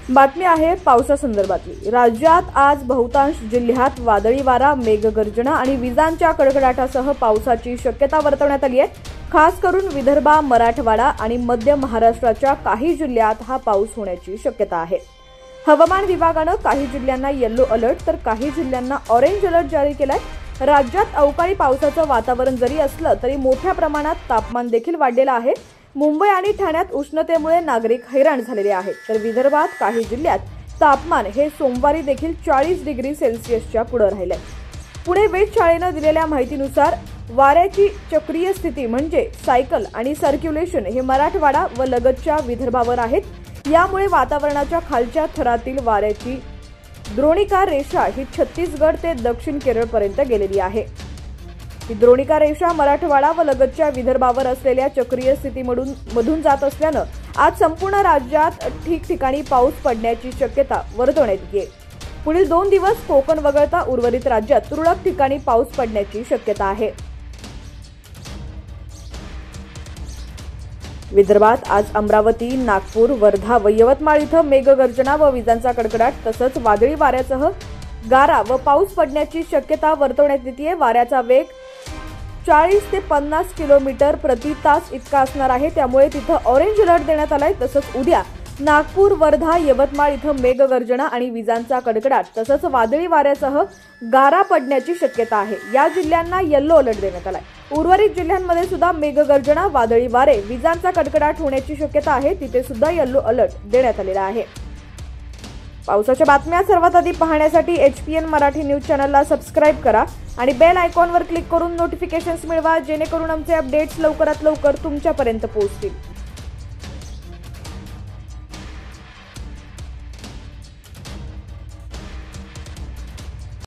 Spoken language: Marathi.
बातमी आहे पावसासंदर्भातली। राज्यात आज बहुतांश जिल्ह्यात वादळी वारा, मेघगर्जना आणि विजांच्या कडकडाटासह पावसाची शक्यता वर्तवण्यात आली आहे। खास करून विदर्भ, मराठवाडा आणि मध्य महाराष्ट्राच्या काही जिल्ह्यात हा पाऊस होण्याची शक्यता आहे। हवामान विभागानं काही जिल्ह्यांना येलो अलर्ट तर काही जिल्ह्यांना ऑरेंज अलर्ट जारी केलाय। राज्यात अवकाळी पावसाचं वातावरण जरी असलं तरी मोठ्या प्रमाणात तापमान देखील वाढलेलं आहे। मुंबई आणि ठाण्यात उष्णतेमुळे नागरिक हैराण झालेले आहेत, तर विदर्भात काही जिल्ह्यात तापमान हे सोमवारी देखील 40 डिग्री सेल्सिअसच्या पुढे राहिले। पुणे वेधशाळेनं दिलेल्या माहितीनुसार वाऱ्याची चक्रीय स्थिती म्हणजे सायकल आणि सर्क्युलेशन हे मराठवाडा व लगतच्या विदर्भावर आहेत। यामुळे वातावरणाच्या खालच्या थरातील वाऱ्याची द्रोणिका रेषा ही छत्तीसगड ते दक्षिण केरळपर्यंत गेलेली आहे। ही द्रोणिका रेषा मराठवाडा व लगतच्या विदर्भावर असलेल्या चक्रीय स्थितीमधून जात असल्यानं आज संपूर्ण राज्यात ठिकठिकाणी पाऊस पडण्याची शक्यता वर्तवण्यात येते। पुढील 2 दिवस कोकण वगळता उर्वरित राज्यात तुरळक ठिकाणी पाऊस पडण्याची शक्यता आहे। विदर्भात आज अमरावती, नागपूर, वर्धा व यवतमाळ इथं मेघगर्जना व विजांचा कडकडाट तसंच वादळी वाऱ्यासह गारा व पाऊस पडण्याची शक्यता वर्तवण्यात येते। वाऱ्याचा वेग 40 ते 50 किलोमीटर प्रति तास इतका असणार आहे, त्यामुळे तिथं ऑरेंज अलर्ट देण्यात आलाय। तसंच उद्या नागपूर, वर्धा, यवतमाळ इथं मेघगर्जना आणि विजांचा कडकडाट तसंच वादळी वाऱ्यासह गारा पडण्याची शक्यता आहे। या जिल्ह्यांना येलो अलर्ट देण्यात आलाय। उर्वरित जिल्ह्यांमध्ये सुद्धा मेघगर्जना, वादळी वारे, विजांचा कडकडाट होण्याची शक्यता आहे, तिथे सुद्धा येलो अलर्ट देण्यात आलेला आहे। पावसाच्या बातम्या सर्वात आधी पाहण्यासाठी HPN मराठी न्यूज चॅनलला सबस्क्राइब करा आणि बेल आयकॉनवर क्लिक करून नोटिफिकेशन्स मिळवा, जेणेकरून आमचे अपडेट्स लवकरात लवकर तुमच्यापर्यंत पोहोचतील।